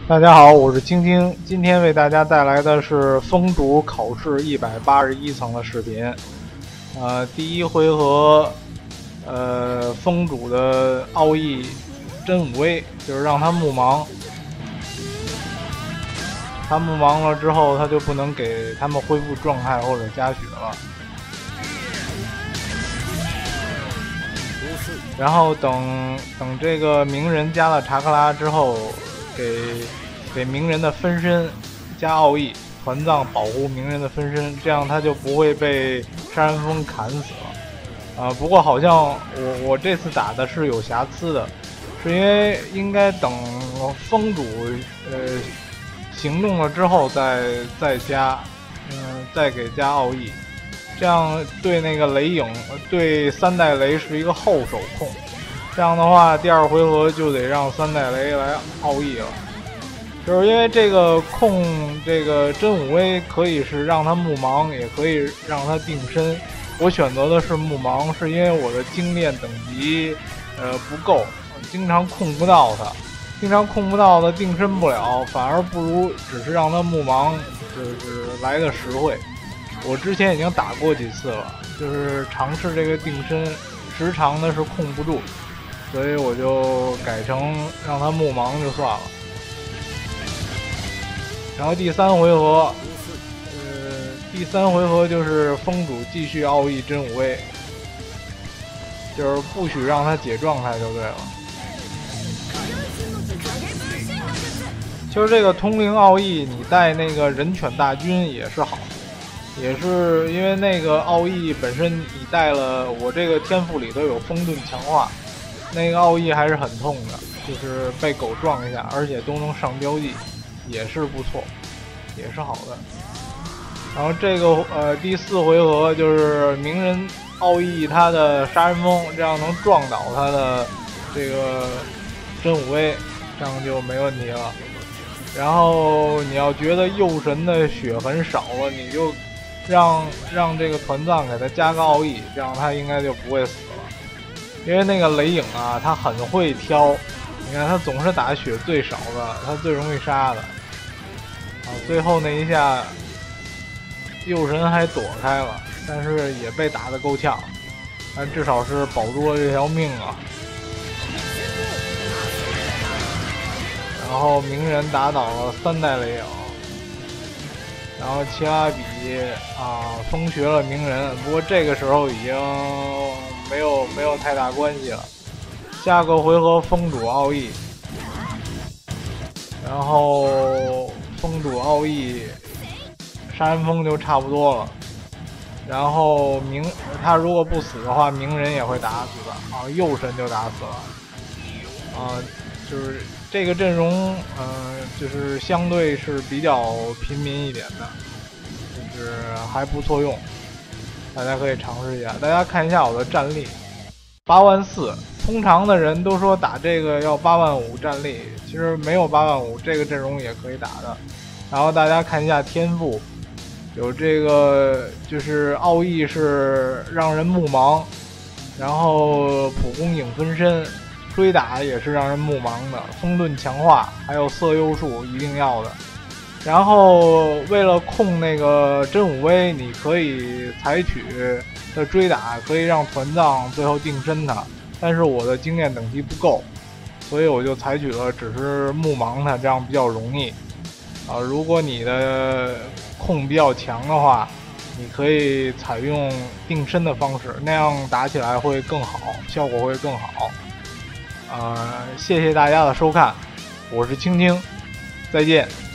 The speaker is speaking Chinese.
大家好，我是青青，今天为大家带来的是风主考试181层的视频。第一回合，风主的奥义真武威就是让他木盲，他木盲了之后，他就不能给他们恢复状态或者加血了。然后等这个鸣人加了查克拉之后，给鸣人的分身加奥义团藏保护鸣人的分身，这样他就不会被杀人蜂砍死了。不过好像我这次打的是有瑕疵的，是因为应该等风主行动了之后再加再给加奥义，这样对那个雷影对3代雷是一个后手控，这样的话第二回合就得让3代雷来奥义了。就是因为这个控这个真武威可以是让他木盲，也可以让他定身。我选择的是木盲，是因为我的精炼等级不够，经常控不到他，定身不了，反而不如只是让他木盲，就是来的实惠。我之前已经打过几次了，就是尝试这个定身，时长呢是控不住，所以我就改成让他木盲就算了。然后第三回合就是风主继续奥义真武威，就是不许让他解状态就对了。就是这个通灵奥义，你带那个人犬大军也是好，也是因为那个奥义本身你带了，我这个天赋里头有风盾强化，那个奥义还是很痛的，就是被狗撞一下，而且都能上标记。也是不错，也是好的。然后这个第4回合就是鸣人奥义他的杀人蜂，这样能撞倒他的这个真武威，这样就没问题了。然后你要觉得右神的血很少了，你就让这个团藏给他加个奥义，这样他应该就不会死了。因为那个雷影啊，他很会挑，你看他总是打血最少的，他最容易杀的。最后那一下右神还躲开了，但是也被打得够呛，但至少是保住了这条命啊。然后鸣人打倒了3代雷影，然后奇拉比封爵了鸣人，不过这个时候已经没有太大关系了。下个回合风主奥义，然后风主奥义杀人蜂就差不多了，然后他如果不死的话，鸣人也会打死的右神就打死了就是这个阵容就是相对是比较平民一点的，就是还不错用，大家可以尝试一下。大家看一下我的战力，84000，通常的人都说打这个要85000战力，其实没有85000，这个阵容也可以打的。然后大家看一下天赋，有这个就是奥义是让人木盲，然后普攻影分身，追打也是让人木盲的，风盾强化，还有色诱术一定要的。然后为了控那个真武威，你可以采取的追打可以让团藏最后定身他，但是我的经验等级不够，所以我就采取了只是木盲他，这样比较容易。如果你的控比较强的话，你可以采用定身的方式，那样打起来会更好，效果会更好。谢谢大家的收看，我是青青，再见。